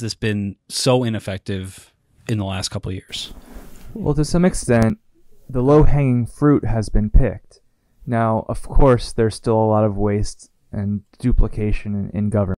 has this been so ineffective in the last couple of years? Well, to some extent, the low-hanging fruit has been picked. Now, of course, there's still a lot of waste and duplication in government.